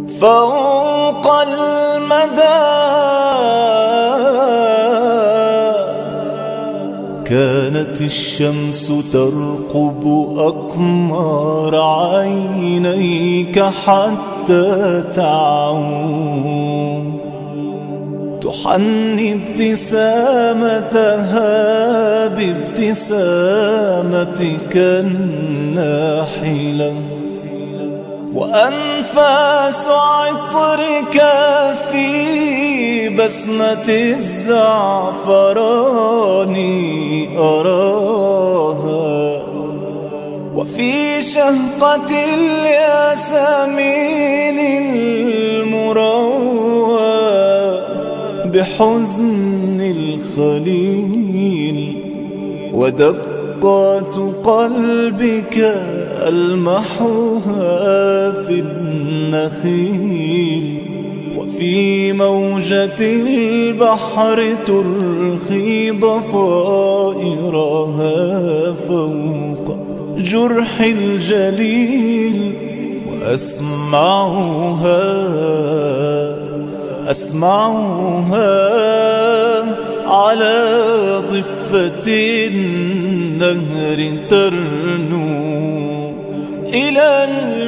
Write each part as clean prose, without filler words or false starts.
فوق المدى كانت الشمس ترقب أقمار عينيك حتى تعود، تحني ابتسامتها بابتسامتك الناحلة، وأنفاس عطرك في بسمة الزعفران أراها، وفي شهقة الياسمين المروى بحزن الخليل، ودقات قلبك ألمحها في النخيل، وفي موجة البحر ترخي ضفائرها فوق جرح الجليل، أسمعها على ضفة النهر ترنو إلى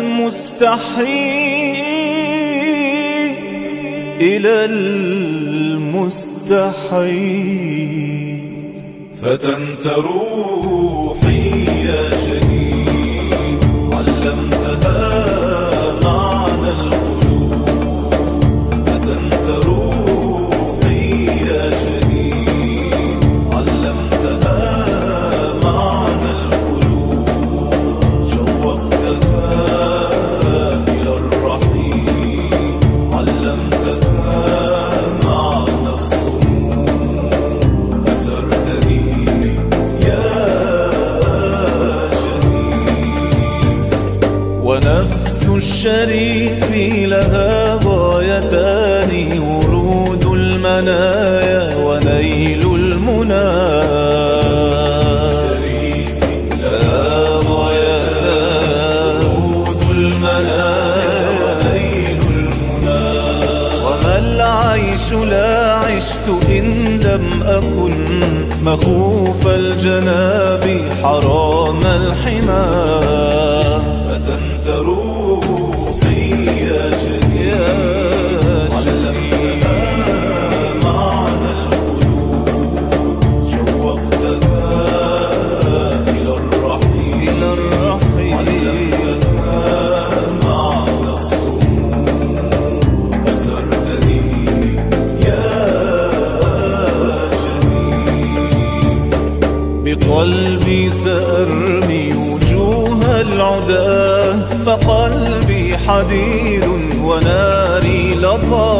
المستحيل. فتنت روحي يا شهيد، علمتها معنى القلوب. فتنت روحي يا شهيد، علمتها معنى القلوب. شوقتها إلى الرحيل، علمتها معنى الصمود. أسرتني يا شهيد. ونفس الشريف لها غايتان، ورود المنايا ونيل المنى. لها غايتان، ورود المنايا ونيل المنى. وما العيش لا عشت إن لم أكن مخوف الجناب حرام الحمى. فتنت روحي يا شهيد، علمتها معنى القلوب. شوقتها إلى الرحيل، علمتها معنى الصمود. أسرتني يا شهيد. بقلبي سأرمي وجوه العداه، فقلبي حديد وناري لظى.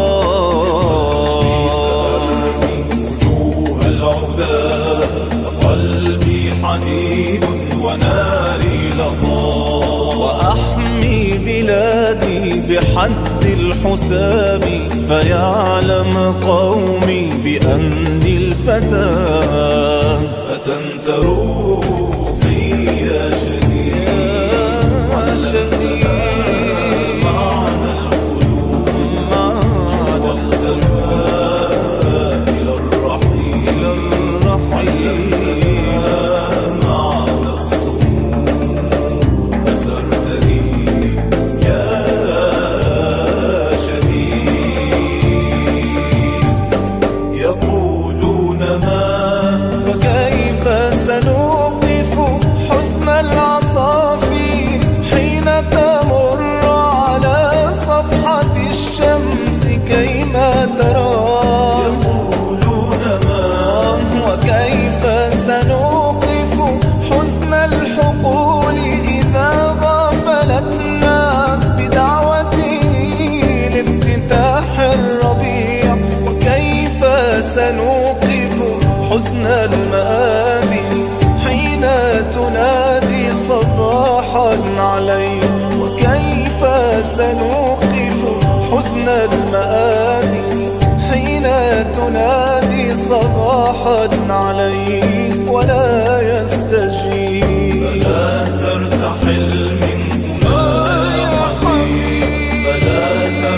وجوه العداه، فقلبي حديد وناري لظى. وأحمي بلادي بحد الحسام، فيعلم قومي بأني الفتى. فتنت روحي يا شهيد، علمتها معنى القلوب. شوقتها إلى الرحيل، علمتها معنى الصمود. أسرتني يا شهيد. يقولون ما فكيف سنوقف حزن العصافير حين تمر على صفحة الشمس كيما ترى؟ يقولون ما وكيف سنوقف حزن الحقول إذا غفلتنا بدعوته لافتتاح الربيع؟ وكيف سنوقف حزن المآذي حين تنادي صباحا عليه؟ وكيف سنوقف حزن المآذي حين تنادي صباحا عليه ولا يستجيب؟ فلا ترتحل من هنا يا حبيب، فلا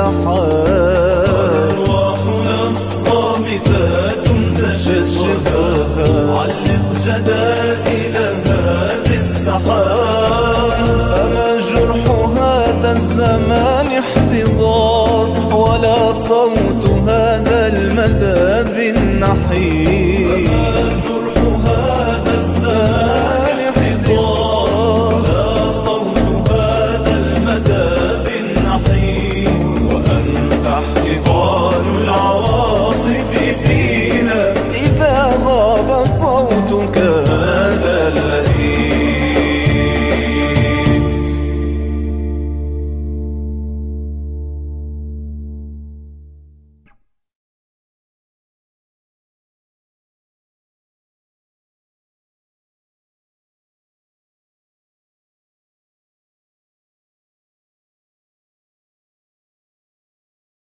السحاب. أرواحنا الصامتات تشقها، علق جدائلها بالسحاب. أما جرح هذا الزمان احتضار، ولا صوت هذا المتى بالنحيب.